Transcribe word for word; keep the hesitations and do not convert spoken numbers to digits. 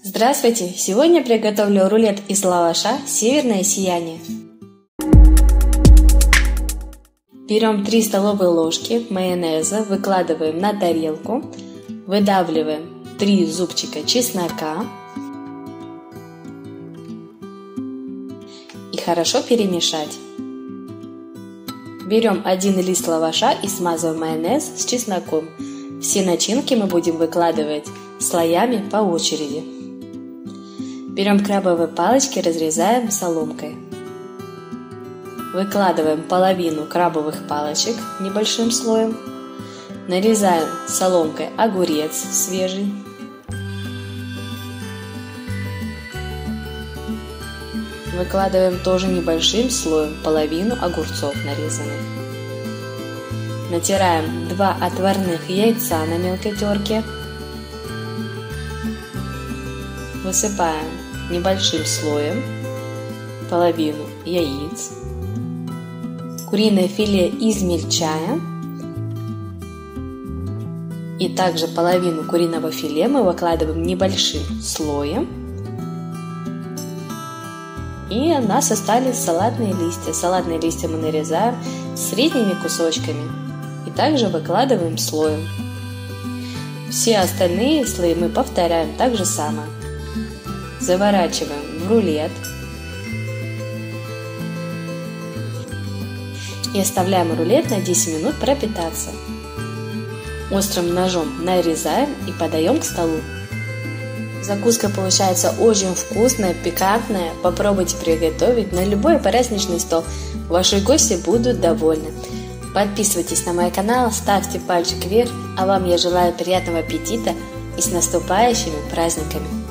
Здравствуйте! Сегодня приготовлю рулет из лаваша «Северное сияние». Берем три столовые ложки майонеза, выкладываем на тарелку, выдавливаем три зубчика чеснока и хорошо перемешать. Берем один лист лаваша и смазываем майонез с чесноком. Все начинки мы будем выкладывать слоями по очереди. Берем крабовые палочки, разрезаем соломкой. Выкладываем половину крабовых палочек небольшим слоем. Нарезаем соломкой огурец свежий. Выкладываем тоже небольшим слоем половину огурцов нарезанных. Натираем два отварных яйца на мелкой терке. Высыпаем небольшим слоем половину яиц. Куриное филе измельчаем. И также половину куриного филе мы выкладываем небольшим слоем. И у нас остались салатные листья. Салатные листья мы нарезаем средними кусочками и также выкладываем слоем. Все остальные слои мы повторяем так же самое. Заворачиваем в рулет и оставляем рулет на десять минут пропитаться. Острым ножом нарезаем и подаем к столу. Закуска получается очень вкусная, пикантная. Попробуйте приготовить на любой праздничный стол. Ваши гости будут довольны. Подписывайтесь на мой канал, ставьте пальчик вверх. А вам я желаю приятного аппетита и с наступающими праздниками!